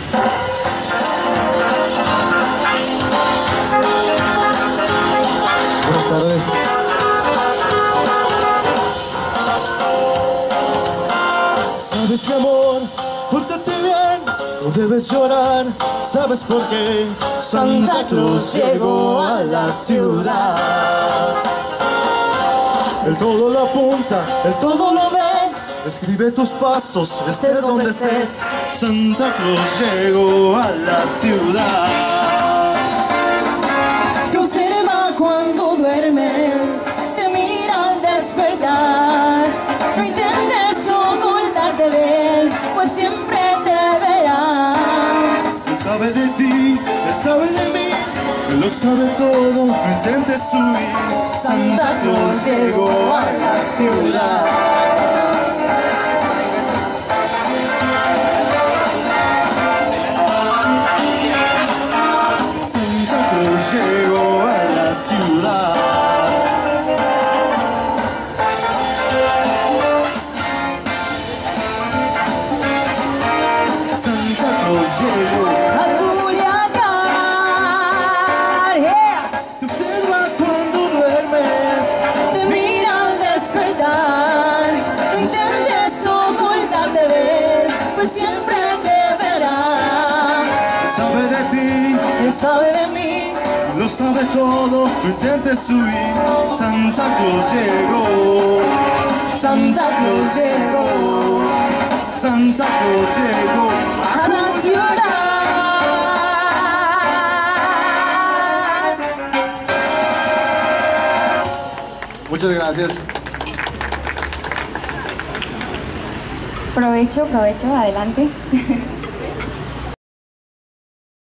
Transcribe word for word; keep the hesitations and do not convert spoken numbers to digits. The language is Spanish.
Buenas tardes. Sabes, mi amor, pórtate bien, no debes llorar. ¿Sabes por qué? Santa Claus llegó a la ciudad. El todo lo apunta, el todo lo ve. Escribe tus pasos, estés donde estés. Santa Claus llegó a la ciudad. Te observa cuando duermes, te mira al despertar. No intentes ocultarte de él, pues siempre te verá. Él sabe de ti, él sabe de mí, él lo sabe todo, no intentes huir. Santa Claus llegó a la ciudad. Llegó a la ciudad. Santa Claus llegó a Culiacán. Yeah. Te observa cuando duermes, te mira al despertar. No intentes ocultarte de él, pues siempre te verá. él sabe de ti, él sabe de mí, lo sabe todo, no intentes huir. Santa Claus llegó. Santa Claus llegó. Santa Claus llegó a la ciudad. Muchas gracias. Provecho, provecho, adelante.